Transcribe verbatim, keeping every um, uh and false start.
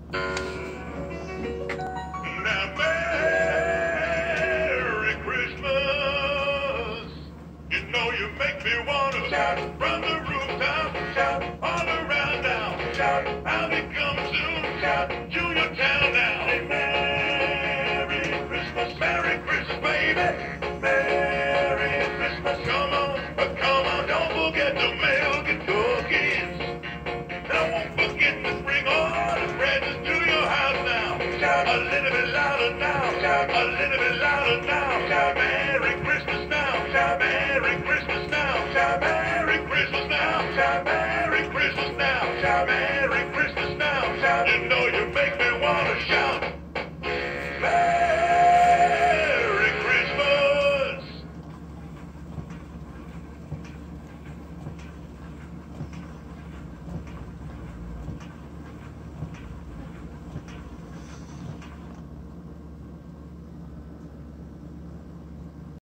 Now, Merry Christmas. You know you make me wanna shout from the rooftop, shout all around now, shout how they come soon, shout Junior Town now. Hey, Merry Christmas, Merry Christmas, baby. Merry Christmas, come on, come on, don't forget the milk and cookies. And I won't forget to bring all the presents to your house now. Shout a little bit louder now, shout a little bit louder now, shout Merry Christmas now, shout Merry Christmas now, shout Merry Christmas now, shout Merry Christmas now, shout Merry